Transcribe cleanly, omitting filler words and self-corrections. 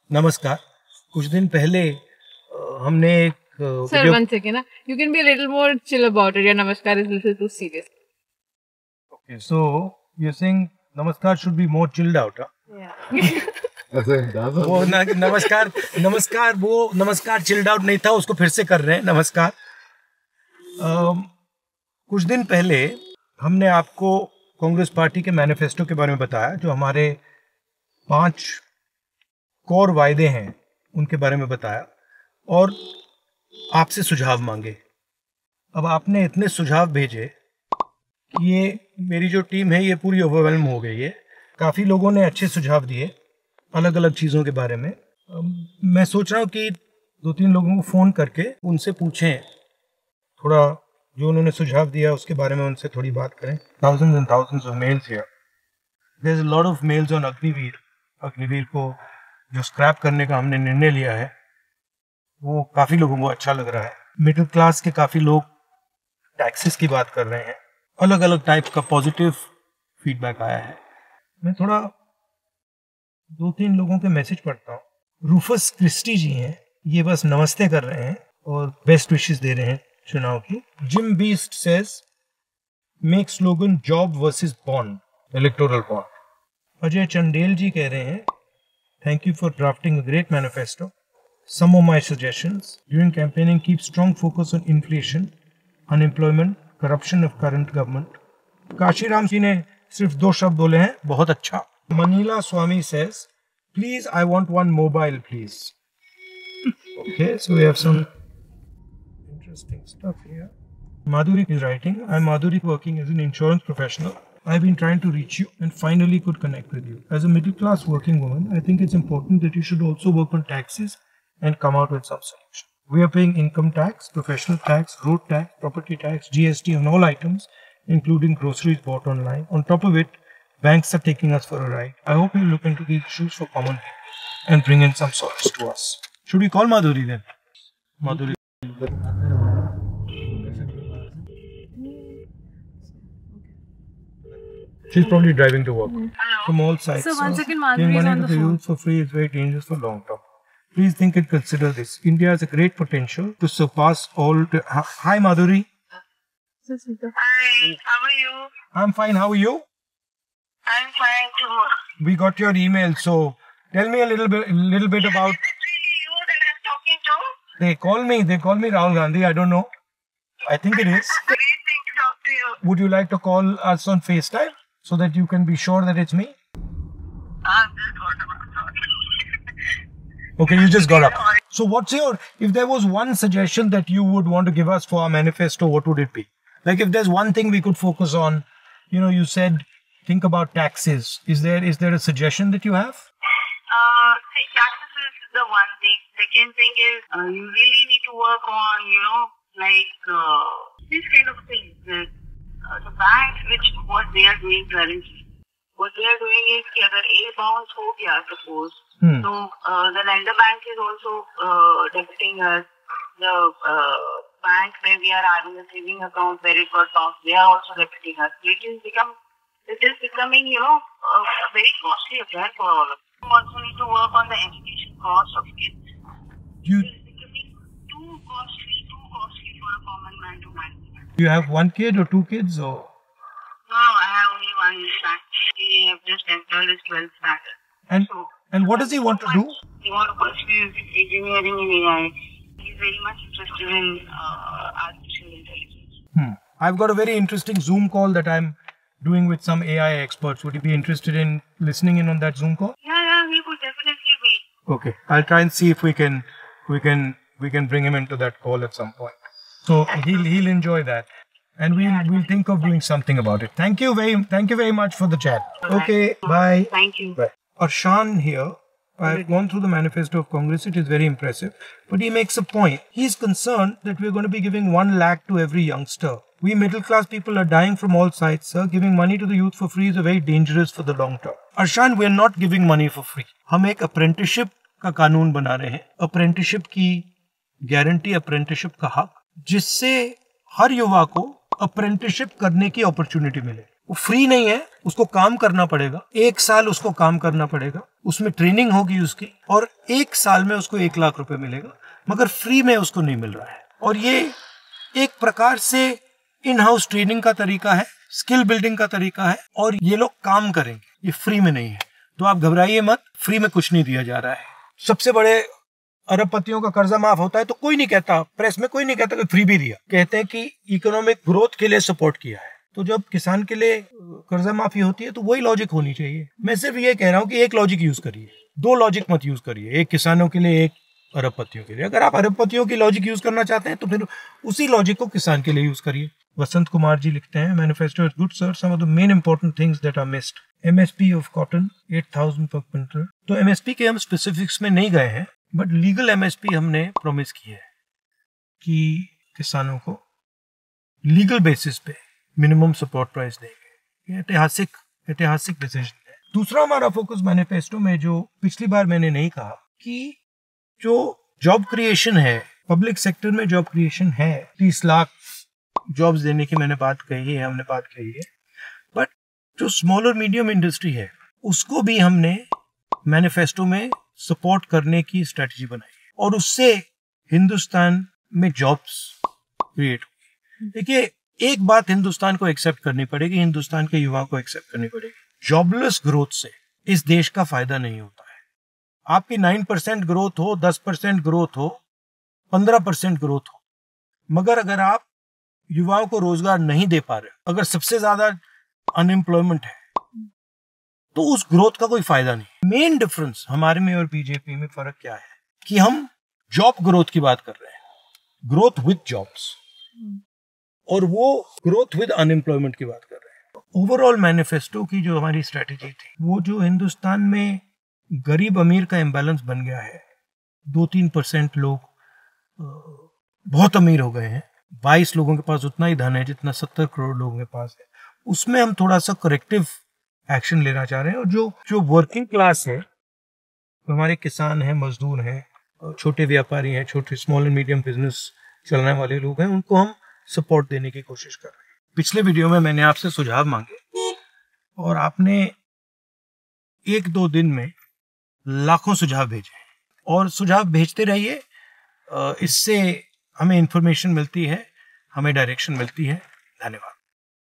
नमस्कार। कुछ दिन पहले हमने एक Sir, one second. You can be a little more chill about it. Yeah, Namaskar is a little too serious. Okay, so you're saying Namaskar should be more chilled out, huh? Yeah. वो नमस्कार chilled out नहीं था, उसको फिर से कर रहे हैं। नमस्कार। कुछ दिन पहले हमने आपको कांग्रेस पार्टी के मैनिफेस्टो के बारे में बताया, जो हमारे 5 कोर वायदे हैं उनके बारे में बताया और आपसे सुझाव मांगे। अब आपने इतने सुझाव भेजे कि ये मेरी जो टीम है ये पूरी ओवरवेल्म हो गई है। काफ़ी लोगों ने अच्छे सुझाव दिए अलग अलग चीज़ों के बारे में। मैं सोच रहा हूँ कि 2-3 लोगों को फ़ोन करके उनसे पूछें, थोड़ा जो उन्होंने सुझाव दिया उसके बारे में उनसे थोड़ी बात करें। Thousands and thousands of mails here. There's a lot of mails on Agniveer. Agniveer को जो स्क्रैप करने का हमने निर्णय लिया है वो काफ़ी लोगों को अच्छा लग रहा है। मिडिल क्लास के काफ़ी लोग टैक्सेस की बात कर रहे हैं। अलग अलग टाइप का पॉजिटिव फीडबैक आया है। मैं थोड़ा 2-3 लोगों के मैसेज पढ़ता हूँ। रूफस क्रिस्टी जी हैं, ये बस नमस्ते कर रहे हैं और बेस्ट विशेस दे रहे हैं चुनाव की। Jim Beast says make slogan job versus bond, electoral bond. Ajay Chandel ji कह रहे हैं thank you for drafting a great manifesto. Some of my suggestions during campaigning: keep strong focus on inflation, unemployment, corruption of current government. Kashiram ji ने सिर्फ 2 शब्द बोले हैं, बहुत अच्छा। Manila Swami says, please I want one mobile please. Okay, so we have some interesting stuff here. Madhuri is writing, I'm Madhuri working as an insurance professional. I've been trying to reach you and finally could connect with you. As a middle class working woman, I think it's important that you should also work on taxes and come out with some solution. We are paying income tax, professional tax, road tax, property tax, GST on all items, including groceries bought online. On top of it, banks are taking us for a ride. I hope you look into these issues for common people and bring in some solace to us. Should we call Madhuri then? Madhuri. She's probably driving to work. From all sides. So once again, Giving Madhuri is money on to the the phone. youth for free is very dangerous for long term. Please think and consider this. India has a great potential to surpass all. Hi, Madhuri. Hi, how are you? I'm fine. How are you? I'm fine too. We got your email. So tell me a little bit about. Is it really you that I'm talking to? They call me Rahul Gandhi. I don't know. I think it is. Great thing to talk to you. Would you like to call us on FaceTime so that you can be sure that it's me? I've just got about Okay, you just got up. So what's your, if there was one suggestion that you would want to give us for our manifesto, what would it be? Like if there's one thing we could focus on, you said think about taxes. Is there a suggestion that you have? Taxes is the one thing. Second thing is you really need to work on, these kind of things. The banks, what they are doing currently. What they are doing is कि अगर A bounce हो गया suppose, so the lender bank is also debiting us. The bank where we are having a saving account where it got bounced, they are also debiting us. It is becoming a very costly affair for all of us. We also need to work on the education cost of kids. It is becoming too costly for a common man to manage. Do you have 1 kid or 2 kids or? No, I have only one son. He have just entered his 12th standard. And what does he want to do? He wants to pursue engineering in AI. He's very much interested in artificial intelligence. I've got a very interesting Zoom call that I'm doing with some AI experts. Would you be interested in listening in on that Zoom call? Yeah, he would definitely be. Okay, I'll try and see if we can bring him into that call at some point. So he'll enjoy that. And we'll think of doing something about it. Thank you very much for the chat. Okay, bye. Thank you. Bye. Arshan here. I've gone through the manifesto of Congress. It is very impressive. But he makes a point. He's concerned that we're going to be giving 1 lakh to every youngster. We middle class people are dying from all sides, sir. Giving money to the youth for free is very dangerous for the long term. Arshan, we're not giving money for free. हम एक apprenticeship का कानून बना रहे हैं. Apprenticeship की guarantee, apprenticeship का हक, जिससे हर युवा को अप्रेंटिसशिप करने की अपॉर्चुनिटी मिले। वो फ्री नहीं है, उसको काम करना पड़ेगा। 1 साल उसको काम करना पड़ेगा। उसमें ट्रेनिंग होगी उसकी, और 1 साल में उसको 1 लाख रुपए मिलेगा, मगर फ्री में उसको नहीं मिल रहा है। और ये एक प्रकार से इन हाउस ट्रेनिंग का तरीका है, स्किल बिल्डिंग का तरीका है, और ये लोग काम करेंगे, ये फ्री में नहीं है। तो आप घबराइए मत, फ्री में कुछ नहीं दिया जा रहा है। सबसे बड़े अरबपतियों का कर्जा माफ होता है तो कोई नहीं कहता, प्रेस में कोई नहीं कहता कि फ्री भी दिया, कहते हैं कि इकोनॉमिक ग्रोथ के लिए सपोर्ट किया है। तो जब किसान के लिए कर्जा माफी होती है तो वही लॉजिक होनी चाहिए। मैं सिर्फ ये कह रहा हूँ कि एक लॉजिक यूज करिए, 2 लॉजिक मत यूज करिए, एक किसानों के लिए, एक अरबपतियों के लिए। अगर आप अरबपतियों की लॉजिक यूज करना चाहते हैं तो फिर उसी लॉजिक को किसान के लिए यूज करिए। वसंत कुमार जी लिखते हैं, manifesto is good sir, some of the main important things that are missed, MSP of cotton 8000 पर क्विंटल। तो एमएसपी के हम स्पेसिफिक्स में नहीं गए हैं, बट लीगल एमएसपी हमने प्रॉमिस की है कि किसानों को लीगल बेसिस पे मिनिमम सपोर्ट प्राइस देंगे। ये ऐतिहासिक डिसीजन है। दूसरा हमारा फोकस मैनिफेस्टो में, जो पिछली बार मैंने नहीं कहा, कि जो जॉब क्रिएशन है, पब्लिक सेक्टर में जॉब क्रिएशन है, 30 लाख जॉब्स देने की हमने बात कही है, बट जो स्मॉल और मीडियम इंडस्ट्री है उसको भी हमने मैनिफेस्टो में सपोर्ट करने की स्ट्रेटजी बनाई है, और उससे हिंदुस्तान में जॉब्स क्रिएट हुई। देखिए, एक बात हिंदुस्तान को एक्सेप्ट करनी पड़ेगी, हिंदुस्तान के युवाओं को एक्सेप्ट करनी पड़ेगी, जॉबलेस ग्रोथ से इस देश का फायदा नहीं होता है। आपकी 9% ग्रोथ हो, 10% ग्रोथ हो, 15% ग्रोथ हो, मगर अगर आप युवाओं को रोजगार नहीं दे पा रहे, अगर सबसे ज्यादा अनएम्प्लॉयमेंट है, तो उस ग्रोथ का कोई फायदा नहीं। मेन डिफरेंस हमारे में और बीजेपी में फर्क क्या है कि हम जॉब ग्रोथ की बात कर रहे हैं, ग्रोथ विद जॉब्स, और वो ग्रोथ विद अनएम्प्लॉयमेंट की बात कर रहे हैं। ओवरऑल मैनिफेस्टो की जो हमारी स्ट्रेटेजी थी, वो जो हिंदुस्तान में गरीब अमीर का इम्बैलेंस बन गया है, 2-3% लोग बहुत अमीर हो गए हैं, 22 लोगों के पास उतना ही धन है जितना 70 करोड़ लोगों के पास है, उसमें हम थोड़ा सा करेक्टिव एक्शन लेना चाह रहे हैं। और जो वर्किंग क्लास है, हमारे किसान हैं, मजदूर हैं, छोटे व्यापारी हैं, छोटे स्मॉल एंड मीडियम बिजनेस चलाने वाले लोग हैं, उनको हम सपोर्ट देने की कोशिश कर रहे हैं। पिछले वीडियो में मैंने आपसे सुझाव मांगे और आपने 1-2 दिन में लाखों सुझाव भेजे, और सुझाव भेजते रहिए, इससे हमें इंफॉर्मेशन मिलती है, हमें डायरेक्शन मिलती है। धन्यवाद।